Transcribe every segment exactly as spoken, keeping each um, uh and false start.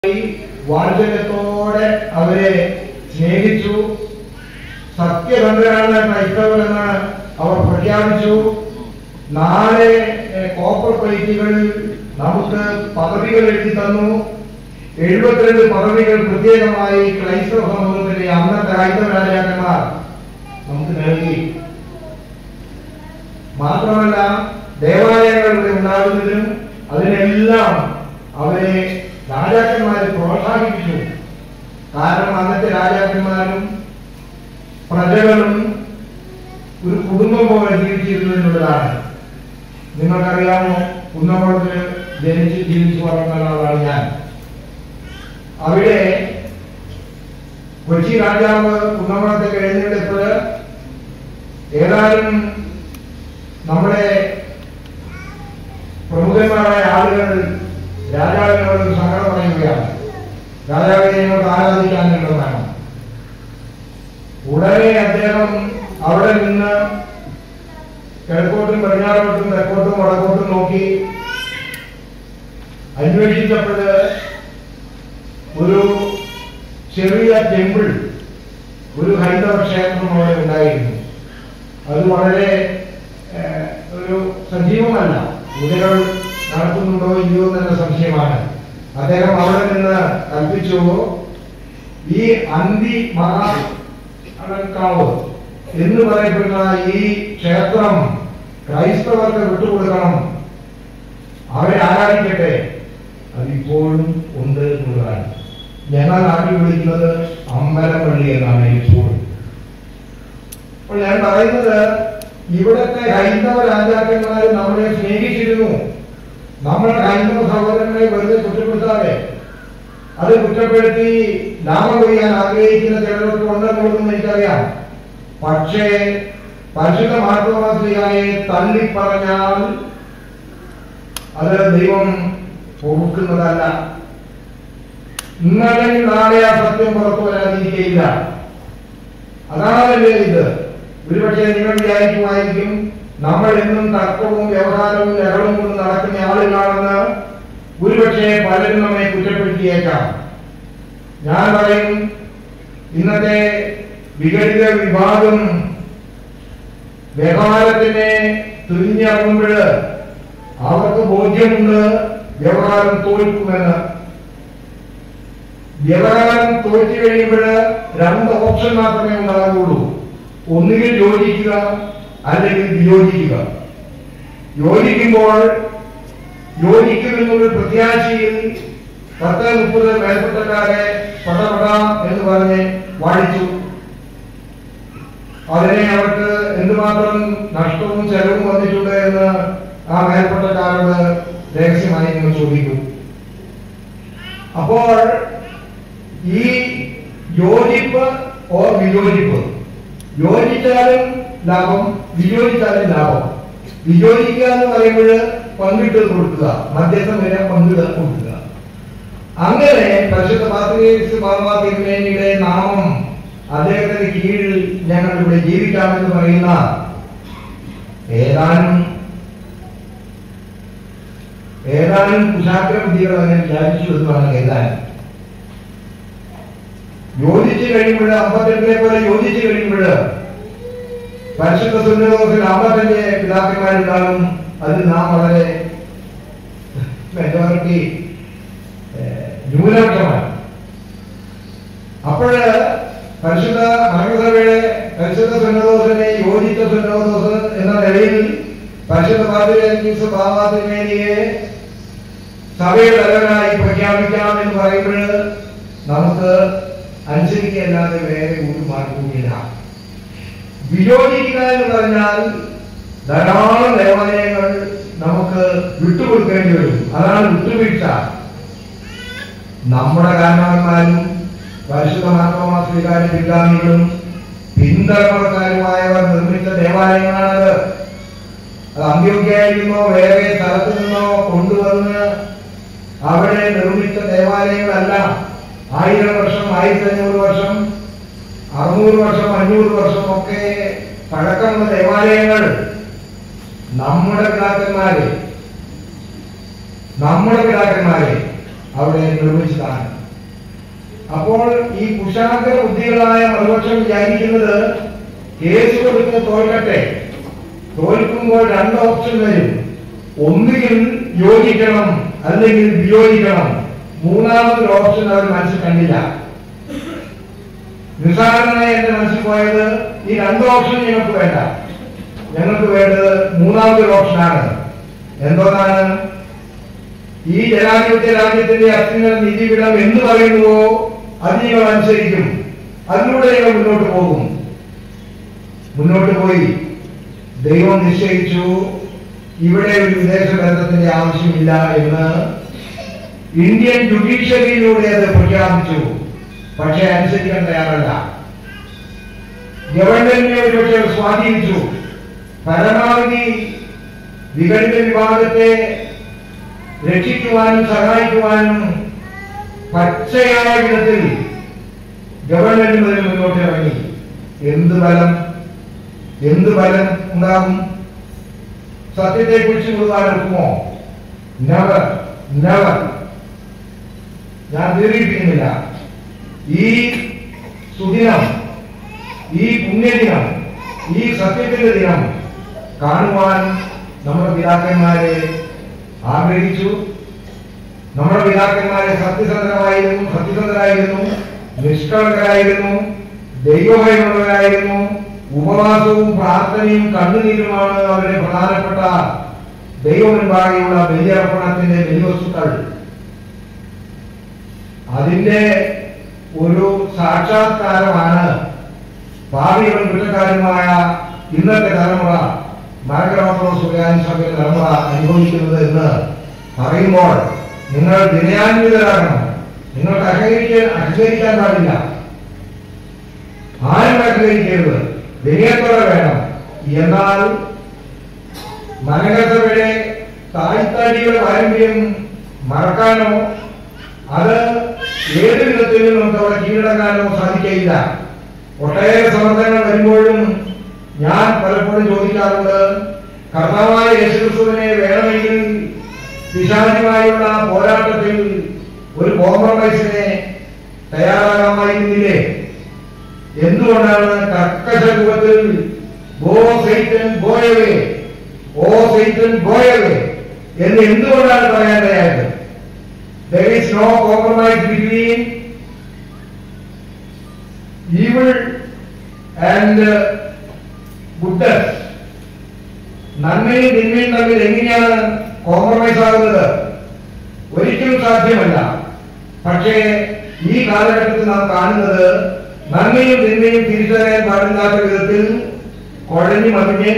വാത്സല്യത്തോടെ അവരെ സ്നേഹിച്ചു. സത്യബന്ധരാണ് ക്രൈസ്തവരെന്ന് അവർ പ്രഖ്യാപിച്ചു. നാല് കോപ്പർ പ്ലേറ്റുകളിൽ നമുക്ക് പദവികൾ എഴുതി തന്നു. എഴുപത്തിരണ്ട് പദവികൾ പ്രത്യേകമായി ക്രൈസ്തവ സമൂഹത്തിലെ അന്നത്തെ ഹൈന്ദവ രാജാക്കന്മാർ നമുക്ക് നൽകി. മാത്രമല്ല ദേവാലയങ്ങളുടെ ഉണ്ടാകുന്നതിനും അതിനെല്ലാം അവരെ രാജാക്കന്മാരെ പ്രോത്സാഹിപ്പിച്ചു. കാരണം അന്നത്തെ രാജാക്കന്മാരും പ്രജകളും ഒരു കുടുംബം പോലെ ജീവിച്ചിരുന്നതിനുള്ളതാണ്. നിങ്ങൾക്കറിയാമോ, കുന്നംകുളത്ത് ജനിച്ച് ജീവിച്ചു വളർന്ന ആളാണ് ഞാൻ. അവിടെ കൊച്ചി രാജാവ് കുന്നംകുളത്തേക്ക് എഴുന്നേറ്റപ്പോൾ ഏതാനും നമ്മുടെ പ്രമുഖന്മാരായ ആളുകൾ രാജാവിനോട് സങ്കടം പറയുകയാണ്. രാജാവിനെ ഞങ്ങൾക്ക് ആരാധിക്കാനുള്ളതാണ്. ഉടനെ അദ്ദേഹം അവിടെ നിന്ന് കിഴക്കോട്ടും പടിഞ്ഞാറോട്ടും തെക്കോട്ടും വടക്കോട്ടും നോക്കി അന്വേഷിച്ചപ്പോൾ ഒരു ചെറിയ ടെമ്പിൾ, ഒരു ഹൈന്ദവ ക്ഷേത്രം അവിടെ ഉണ്ടായിരുന്നു. അത് വളരെ ഒരു സജീവമല്ല. പൂജകൾ നടത്തുന്നുണ്ടോ ഇല്ലയോ എന്ന സംശയമാണ്. അദ്ദേഹം അവിടെ നിന്ന് കൽപ്പിച്ചു, ഈ അന്തി മഹാകാവ് എന്ന് പറയപ്പെടുന്ന ഈ ക്ഷേത്രം ക്രൈസ്തവർക്ക് വിട്ടുകൊടുക്കണം, അവരെ ആരാധിക്കട്ടെ. അതിപ്പോഴും ഉണ്ട് എന്നുള്ളതാണ്. ഞങ്ങൾ നാട്ടിൽ വിളിക്കുന്നത് അമ്പലപ്പള്ളി എന്നാണ് ഇപ്പോഴും. അപ്പോൾ ഞാൻ പറയുന്നത്, ഇവിടത്തെ ഹൈന്ദവ രാജാക്കന്മാർ നമ്മളെ സ്നേഹിച്ചിരുന്നു. നമ്മുടെ ഹൈന്ദവ സഹോദരങ്ങളെ വെറുതെ കുറ്റപ്പെടുത്താതെ, അത് കുറ്റപ്പെടുത്തി ലാഭം കൊയ്യാൻ ആഗ്രഹിക്കുന്ന ചിലരൊക്കെ ഉണ്ടെന്നുള്ളതെന്ന് എനിക്കറിയാം. പക്ഷേ പരിശുദ്ധ മാർത്തോമാശ്ലീഹായെ തള്ളിപ്പറഞ്ഞാൽ അത് ദൈവം പൊറുക്കുന്നതല്ല. ഇന്നല്ലെങ്കിൽ നാളെ ആ സത്യം പുറത്തു വരാതിരിക്കുകയില്ല. അതാണല്ലേ ഇത്. ഒരുപക്ഷെ നിങ്ങൾ വിചാരിക്കുമായിരിക്കും നമ്മൾ എന്നും തർക്കവും വ്യവഹാരവും ലഹളവും കൊണ്ട് നടക്കുന്ന ആളുകളാണെന്ന്. ഒരുപക്ഷെ പലരും നമ്മെ കുറ്റപ്പെടുത്തിയേക്കാം. ഞാൻ പറയും, ഇന്നത്തെ വിഘടിത വിഭാഗം വ്യവഹാരത്തിനെ തിരിഞ്ഞിറങ്ങുമ്പോൾ അവർക്ക് ബോധ്യമുണ്ട് വ്യവഹാരം തോൽക്കുമെന്ന്. വ്യവഹാരം തോൽച്ചു കഴിയുമ്പോൾ രണ്ട് ഓപ്ഷൻ മാത്രമേ ഉണ്ടാകുള്ളൂ. ഒന്നുകിൽ യോജിക്കുക, അല്ലെങ്കിൽ വിയോജിക്കുക. യോജിക്കുമ്പോൾ യോജിക്കുമെന്നുള്ള പ്രത്യാശയിൽ പത്ത് മുപ്പത് മേൽപ്പെട്ടക്കാരെ പടപട എന്ന് പറഞ്ഞ് വാഴിച്ചു. അതിനെ അവർക്ക് എന്തുമാത്രം നഷ്ടവും ചെലവും വന്നിട്ടുണ്ട് എന്ന് ആ മേൽപ്പെട്ടക്കാരോട് രഹസ്യമായി നിങ്ങൾ ചോദിക്കും. അപ്പോൾ ഈ യോജിപ്പ് ഓ വിയോജിപ്പ്, യോജിച്ചാലും ലാഭം, വിയോജിച്ചാലും ലാഭം. വിയോജിക്കുക എന്ന് പറയുമ്പോൾ പങ്കിട്ട് കൊടുക്കുക, മധ്യസ്ഥം വരെ പങ്കിട്ട് കൊടുക്കുക. അങ്ങനെ പരിശുദ്ധ പാത്രീസ് ബാബാ തിരുമേനിയുടെ നാമം അദ്ദേഹത്തിന്റെ കീഴിൽ ഞങ്ങൾ ഇവിടെ ജീവിക്കാമെന്ന് പറയുന്ന ഏതാനും ഏതാനും കുശാഗ്ര ബുദ്ധികൾ അങ്ങനെ വിചാരിച്ചു എന്നതാണ് ഏതാനും. യോജിച്ചു കഴിയുമ്പോൾ അമ്പത്തെട്ടിനെ പോലെ യോജിച്ചു കഴിയുമ്പോൾ പരിശുദ്ധ സുന്നതോസിൽ അമ്പത്തഞ്ച് പിതാക്കന്മാരുണ്ടാകും. അത് നാം വളരെ മെജോറിറ്റി ന്യൂനപക്ഷമാണ്. അപ്പോഴ് പരിശുദ്ധ മർമ്മസഭയുടെ പരിശുദ്ധ സുന്നതോസിനെ യോജിച്ച സുന്നതോസ് എന്ന നിലയിൽ പരിശുദ്ധ പാത്രീസ് ബാബാ തിരുമേനിയെ സഭയുടെ തലവനായി പ്രഖ്യാപിക്കാം എന്ന് പറയുമ്പോൾ നമുക്ക് അനുസരിക്കല്ലാതെ വേറെ ഒരു മാർഗവുമില്ല. വിയോജിക്കുക എന്ന് പറഞ്ഞാൽ ധാരാളം ദേവാലയങ്ങൾ നമുക്ക് വിട്ടുകൊടുക്കേണ്ടി വരും. അതാണ് വിട്ടുവീഴ്ച. നമ്മുടെ കാരണവന്മാരും പരിശുദ്ധ മാർത്തോമാശ്ലീഹായുടെ പിൻഗാമികളും പിന്തലമുറക്കാരുമായവർ നിർമ്മിച്ച ദേവാലയങ്ങളാണത്. അത് അന്ത്യോക്യയിൽ നിന്നോ വേറെ സ്ഥലത്തു നിന്നോ കൊണ്ടുവന്ന് അവിടെ നിർമ്മിച്ച ദേവാലയങ്ങളല്ല. ആയിരം വർഷം, ആയിരത്തി അഞ്ഞൂറ് വർഷം, അറുന്നൂറ് വർഷം, അഞ്ഞൂറ് വർഷം ഒക്കെ പഴക്കമുള്ള ദേവാലയങ്ങൾ നമ്മുടെ പിതാക്കന്മാരെ നമ്മുടെ പിതാക്കന്മാരെ അവിടെ നിർമ്മിച്ചതാണ്. അപ്പോൾ ഈ കുശാഗ്ര ബുദ്ധികളായ മറുപക്ഷം വിചാരിക്കുന്നത് കേസ് കൊടുത്ത് തോൽക്കട്ടെ, തോൽക്കുമ്പോൾ രണ്ട് ഓപ്ഷൻ വരും. ഒന്നുകിൽ യോജിക്കണം, അല്ലെങ്കിൽ വിയോജിക്കണം. മൂന്നാമതൊരു ഓപ്ഷൻ അവർ മനസ്സിൽ കണ്ടില്ല. നിസ്സാരനായി എന്റെ മനസ്സിൽ പോയത് ഈ രണ്ട് ഓപ്ഷൻ ഞങ്ങൾക്ക് വേണ്ട, ഞങ്ങൾക്ക് വേണ്ടത് മൂന്നാമതൊരു ഓപ്ഷനാണ്. എന്തോന്നാണ്? ഈ ജനാധിപത്യ രാജ്യത്തിന്റെ അത്യുന്നത നീതിപീഠം എന്ന് പറയുന്നുവോ അത് നിങ്ങൾ അനുസരിക്കും, അതിലൂടെ നിങ്ങൾ മുന്നോട്ട് പോകും. മുന്നോട്ട് പോയി ദൈവം നിശ്ചയിച്ചു ഇവിടെ ഒരു വിദേശ ബന്ധത്തിന്റെ ആവശ്യമില്ല എന്ന് ഇന്ത്യൻ ജുഡീഷ്യറിയിലൂടെ അത് പ്രഖ്യാപിച്ചു. പക്ഷെ അനുസരിക്കാൻ തയ്യാറല്ല. ഗവൺമെന്റിനെ ഒരുപക്ഷെ സ്വാധീനിച്ചു. പരമാവധി വിഘടിത വിഭാഗത്തെ രക്ഷിക്കുവാനും സഹായിക്കുവാനും പച്ചയായ വിധത്തിൽ ഗവൺമെന്റ് മുതൽ മുന്നോട്ട് ഇറങ്ങി. എന്ത് ബലം, എന്ത് ബലം ഉണ്ടാകും? സത്യത്തെ കുറിച്ച് കൊടുക്കാനൊക്കുമോ? Never, never. ഞാൻ ദീർഘിപ്പിക്കുന്നില്ല. ഈ സുദിനം, ഈ പുണ്യദിനം, ഈ സത്യത്തിന്റെ ദിനം കാണുവാൻ നമ്മുടെ പിതാക്കന്മാരെ ആഗ്രഹിച്ചു. നമ്മുടെ പിതാക്കന്മാരെ സത്യസന്ധരായിരുന്നു, സത്യസന്ധരായിരുന്നു, നിഷ്കളങ്കരായിരുന്നു, ദൈവഭയമുള്ളവരായിരുന്നു. ഉപവാസവും പ്രാർത്ഥനയും കണ്ണുനീരുമാണ് അവരുടെ പ്രധാനപ്പെട്ട ദൈവമുൻപാകെയുള്ള ബലിയർപ്പണത്തിന്റെ ബലിവസ്തുക്കൾ. അതിന്റെ ഒരു സാക്ഷാത്കാരമാണ് ഭാവികളും കുറ്റക്കാരുമായ ഇന്നത്തെ തലമുറ, മരകരമക്കളോ സഭയുടെ തലമുറ അനുഭവിക്കുന്നത് എന്ന് പറയുമ്പോൾ നിങ്ങൾ വിനയാന്വിതരാകണം. നിങ്ങൾക്ക് അഹങ്കരിക്കാൻ അഹങ്കരിക്കാൻ പാടില്ല. ആരും അഹങ്കരിക്കരുത്, വിനയത്തോടെ വേണം. എന്നാൽ മരകസഭയുടെ തായ്ത്താടിയുടെ പാരമ്പര്യം മറക്കാനോ അത് ഏത് വിധത്തിലും നമുക്ക് അവിടെ കീഴടങ്ങാനോ സാധിക്കയില്ല. ഒട്ടേറെ സമ്മർദ്ദങ്ങൾ വരുമ്പോഴും ഞാൻ പലപ്പോഴും ചോദിക്കാറുണ്ട്, കർത്താവായ യേശുക്രിസ്തുവിനെ വേണമെങ്കിൽ പിശാചുമായുള്ള പോരാട്ടത്തിൽ ഒരു കോംപ്രമൈസിനെ തയ്യാറാകാമായിരുന്നില്ലേ? എന്തുകൊണ്ടാണ് കർക്കശ രൂപത്തിൽ go Satan go away, oh Satan go away എന്ന് എന്തുകൊണ്ടാണ് പറയാനിടയായത്? There is no compromise between evil and goodness. നന്മയും തിന്മയും തമ്മിൽ എങ്ങനെയാണ് കോംപ്രമൈസ് ആകുന്നത്? ഒരിക്കലും സാധ്യമല്ല. പക്ഷേ ഈ കാലഘട്ടത്തിൽ നാം കാണുന്നത് നന്മയും തിന്മയും തിരിച്ചറിയാൻ പാടില്ലാത്ത വിധത്തിൽ കുഴഞ്ഞു മറിഞ്ഞ്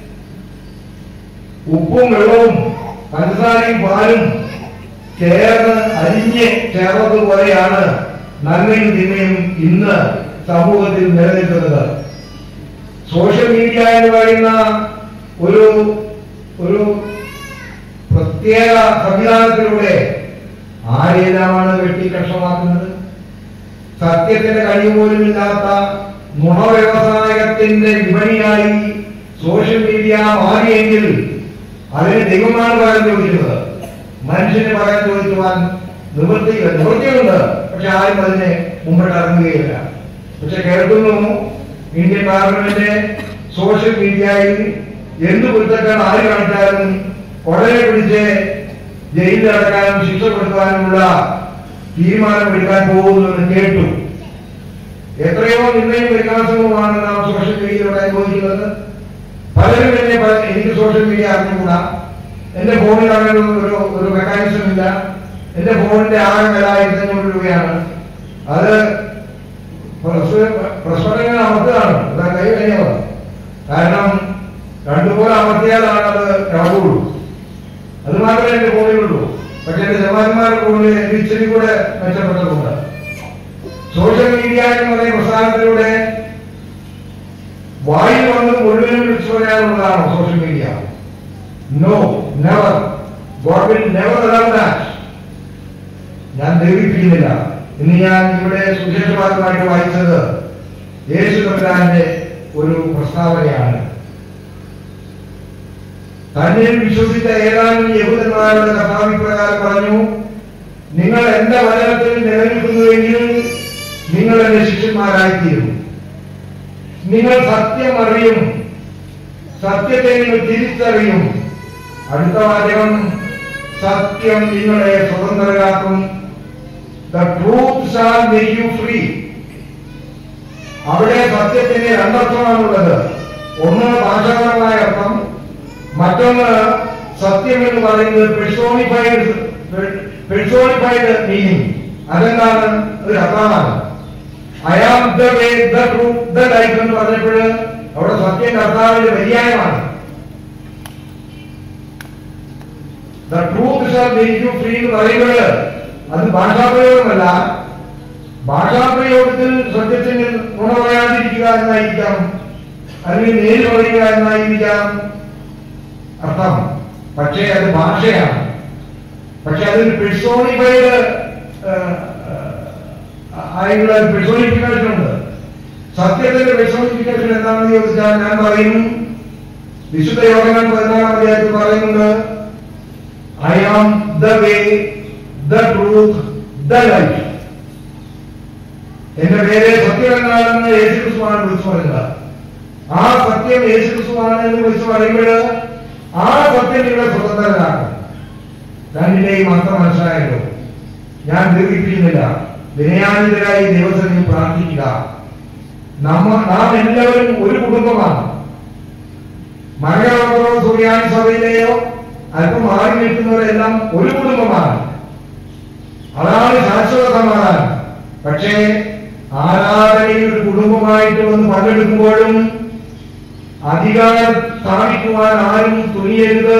ഉപ്പും വെള്ളവും പഞ്ചസാരയും പാലും ചേർന്ന് അരിഞ്ഞ് ചേർന്നതുപോലെയാണ് നന്മയും തിന്മയും ഇന്ന് സമൂഹത്തിൽ നിലനിൽക്കുന്നത്. സോഷ്യൽ മീഡിയ എന്ന് പറയുന്ന ഒരു ഒരു പ്രത്യേക സംവിധാനത്തിലൂടെ ആരെല്ലാമാണ് വെട്ടിക്കക്ഷമാക്കുന്നത്? സത്യത്തിന്റെ കഴിവുപോലുമില്ലാത്ത നുണ വ്യവസായത്തിന്റെ വിപണിയായി സോഷ്യൽ മീഡിയ മാറിയെങ്കിൽ അതിന് ദൈവമാണ് പകരം ചോദിക്കുന്നത്. മനുഷ്യന് പകരം ചോദിക്കുവാൻ നിവൃത്തിയില്ല. നിവൃത്തിയുണ്ട്, പക്ഷെ ആരും അതിനെ മുമ്പോട്ട് ഇറങ്ങുകയില്ല. പക്ഷെ കേൾക്കുന്നു, ഇന്ത്യൻ പാർലമെന്റ് സോഷ്യൽ മീഡിയയിൽ എന്ത് കുറ്റക്കാണ് ആര് കാണിച്ചാലും ഉടനെ പിടിച്ച് ജയിലിൽ അടക്കാനും ശിക്ഷ കൊടുക്കാനുമുള്ള തീരുമാനമെടുക്കാൻ പോകുമെന്ന് കേട്ടു. എത്രയോ നിന്നയും വികാസവുമാണ് നാം സോഷ്യൽ മീഡിയയിലൂടെ അനുഭവിക്കുന്നത്. പലരും എന്നെ എനിക്ക് സോഷ്യൽ മീഡിയ അറിഞ്ഞുകൂടാ, എന്റെ ഫോണിൽ അങ്ങനെ ഒരു ഒരു മെക്കാനിസം ഇല്ല, എന്റെ ഫോണിന്റെ ആകെ വില ആയിരത്തി അഞ്ഞൂറ് രൂപയാണ്. അത് പ്രശ്നങ്ങൾ അമർത്തതാണ്, അതാ കൈ കഴിഞ്ഞത്. കാരണം രണ്ടുപോലെ അമർത്തിയാലാണ് അത് ഇളകുള്ളൂ. അത് മാത്രമേ എന്റെ ഫോണിലുള്ളൂ. പക്ഷെ എന്റെ ജവാന്മാരുടെ ഫോണിൽ എനിക്ക് ഇച്ചിരി കൂടെ മെച്ചപ്പെട്ടിട്ടുണ്ട്. സോഷ്യൽ മീഡിയ എന്ന് പറയുന്ന പ്രസ്ഥാനത്തിലൂടെ വായു വന്ന് മുഴുവനും വിളിച്ചു പറയാനുള്ളതാണോ social media? No, never. God will never allow that. ഞാൻ ദൈവിപ്പിക്കുന്നില്ല. ഇന്ന് ഞാൻ ഇവിടെ സുവിശേഷവാദമായിട്ട് വായിച്ചത് യേശു തമ്പുരാന്റെ ഒരു പ്രസ്താവനയാണ്. തന്നെ വിശ്വസിച്ച ഏതാനും യഹൂദന്മാരുടെ കഥാഭിപ്രകാരം പറഞ്ഞു, നിങ്ങൾ എന്റെ വചനത്തിൽ നിലനിൽക്കുന്നുവെങ്കിൽ നിങ്ങൾ എന്റെ ശിഷ്യന്മാരായിത്തീരും. നിങ്ങൾ സത്യം അറിയും, സത്യത്തെ നിങ്ങൾ തിരിച്ചറിയും. അടുത്ത വാചകം, സത്യം നിങ്ങളെ സ്വതന്ത്രരാക്കും. The truth shall make you free. അവിടെ സത്യത്തിന് രണ്ടർത്ഥമാണുള്ളത്. ഒന്ന് ഭാഷാപരമായ അർത്ഥം, മറ്റൊന്ന് സത്യം എന്ന് പറയുന്നത് പെർസോണിഫൈഡ് പെർസോണിഫൈഡ് മീനിങ്. അതെന്താണ്? ഒരു അർത്ഥമാണ്. I am the way, the truth, the life എന്ന് പറഞ്ഞപ്പോൾ അവിടെ സത്യം കർത്താവിന്റെ പര്യായമാണ്. The truth shall make you free എന്ന് പറയുമ്പോൾ അത് ഭാഷാപ്രയോഗമല്ല. ഭാഷാപ്രയോഗത്തിൽ സത്യത്തിന് ഗുണ പറയാതിരിക്കുക എന്നായിരിക്കാം, അല്ലെങ്കിൽ നേര് പറയുക എന്നായിരിക്കാം അർത്ഥം. പക്ഷേ അത് ഭാഷയാണ്. പക്ഷെ അതിന് പെർസോണിഫൈഡ് ആയിട്ടുള്ള പെർസോണിഫിക്കേഷൻ ഉണ്ട്. സത്യത്തിന്റെ പെർസോണിഫിക്കേഷൻ എന്താണെന്ന് ചോദിച്ചാൽ ഞാൻ പറയും, വിശുദ്ധ യോഹന്നാൻ പതിനാലാം അധ്യായത്തിൽ പറയുന്നുണ്ട്, I am the way, the truth, the life. എന്റെ പേര് സത്യം എന്നാണെന്ന് യേശുക്രിസ്തുവാണ് വിളിച്ചു പറയുന്നത്. ആ സത്യം യേശുക്രിസ്തുവാണ് എന്ന് വിളിച്ചു പറയുമ്പോൾ ആ സത്യം നിങ്ങളെ സ്വതന്ത്രരാക്കും. രണ്ടിന്റെയും അർത്ഥം മനസ്സിലായല്ലോ. ഞാൻ ദീർഘിപ്പിക്കുന്നില്ല. വിനയാനിതരായി ദൈവസന്നിധിയിൽ പ്രാർത്ഥിക്കുക. നമ്മ നാം എല്ലാവരും ഒരു കുടുംബമാണ്. മലയാളത്തിലോ സൂര്യാനി സഭയിലെയോ അല്പം മാറി നിൽക്കുന്നവരെല്ലാം ഒരു കുടുംബമാണ്. അതാണ് ശാശ്വത സമാധാനം. പക്ഷേ ആരാധനയിൽ ഒരു കുടുംബമായിട്ട് വന്ന് പങ്കെടുക്കുമ്പോഴും അധികാരം സ്ഥാപിക്കുവാൻ ആരും തുനിയരുത്.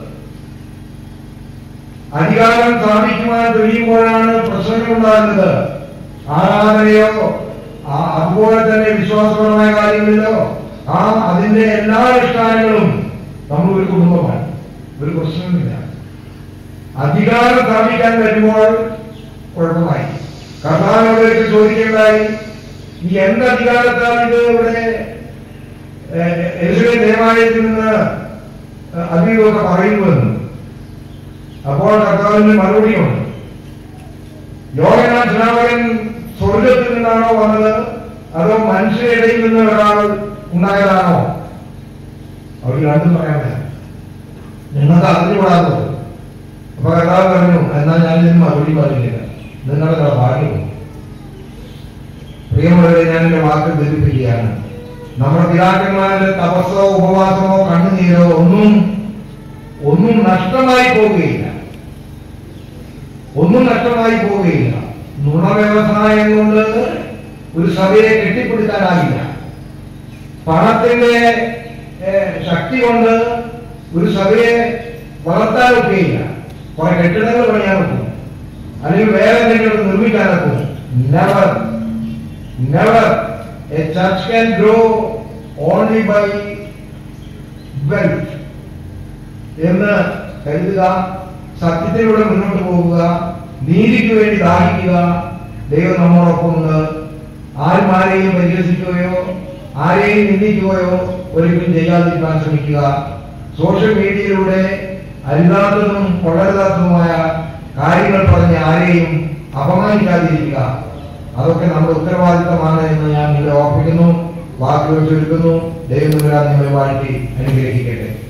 അധികാരം സ്ഥാപിക്കുവാൻ തുനിയുമ്പോഴാണ് പ്രശ്നങ്ങൾ ഉണ്ടാകുന്നത്. ആരാധനയോ അതുപോലെ തന്നെ വിശ്വാസപരമായ കാര്യങ്ങളിലോ ആ അതിന്റെ എല്ലാ അനുഷ്ഠാനങ്ങളും നമ്മൾ ഒരു കുടുംബമാണ്, ഒരു പ്രശ്നമില്ല. അധികാരം സ്ഥാപിക്കാൻ വരുമ്പോൾ കുഴപ്പമായി. കർത്താവിനോട് ചോദിക്കേണ്ടായി, ഈ എന്ത് അധികാരത്താൽ ഇത് ഇവിടെ യെരൂശലേം ദേവാലയത്തിൽ നിന്ന് അധികമൊക്കെ പറയുന്നുവെന്ന്. അപ്പോൾ കർത്താവിന്റെ മറുപടിയുണ്ട്. യോഹന്നാൻ സ്നാപകൻ സ്വർഗത്തിൽ നിന്നാണോ വന്നത്, അതോ മനുഷ്യരുടെ ഇടയിൽ നിന്ന് ഒരാൾ ഉണ്ടായതാണോ? അവർ രണ്ടും പറയാൻ നിങ്ങൾക്ക് അറിഞ്ഞുകൂടാത്തത്. അപ്പൊ കർത്താവ് പറഞ്ഞു, എന്നാൽ ഞാൻ ഇതിന് മറുപടി പറഞ്ഞില്ല, നിങ്ങളുടെ ഭാഗ്യം. പ്രിയമുള്ളവരെ, ഞാൻ എന്റെ വാക്ക് ധരിപ്പിക്കുകയാണ്. നമ്മുടെ പിതാക്കന്മാരുടെ തപസ്സോ ഉപവാസമോ കണ്ണുനീരോ ഒന്നും ഒന്നും നഷ്ടമായി പോവുകയില്ല, ഒന്നും നഷ്ടമായി പോവുകയില്ല. നുണ വ്യവസായം കൊണ്ട് ഒരു സഭയെ കെട്ടിപ്പിടിക്കാനാവില്ല. പണത്തിന്റെ ശക്തി കൊണ്ട് ഒരു സഭയെ വളർത്താനൊക്കെയില്ല. കുറെ കെട്ടിടങ്ങൾ പണിയാനൊക്കും, അല്ലെങ്കിൽ വേറെ എന്തെങ്കിലും നിർമ്മിക്കാനൊക്കും. Never never a church can grow only by wealth എന്ന് കരുതുക. സത്യത്തിലൂടെ മുന്നോട്ട് പോവുക, നീതിക്ക് വേണ്ടി ദാഹിക്കുക. ദൈവം നമ്മോടൊപ്പമുണ്ട്. ആരും ആരെയും പരിഹസിക്കുകയോ ആരെയും നിന്ദിക്കുകയോ ഒരിക്കലും ചെയ്യാതിരിക്കാൻ ശ്രമിക്കുക. സോഷ്യൽ മീഡിയയിലൂടെ അരുതാത്തതും കൊള്ളരുതാത്തതുമായ കാര്യങ്ങൾ പറഞ്ഞ് ആരെയും അപമാനിക്കാതിരിക്കുക. അതൊക്കെ നമ്മുടെ ഉത്തരവാദിത്തമാണ് എന്ന് ഞാൻ നിങ്ങളെ ഓർപ്പിക്കുന്നു. വാക്കുകൾ ചുരുക്കുന്നു. ദൈവം നിങ്ങളെ വാഴ്ത്തി അനുഗ്രഹിക്കട്ടെ.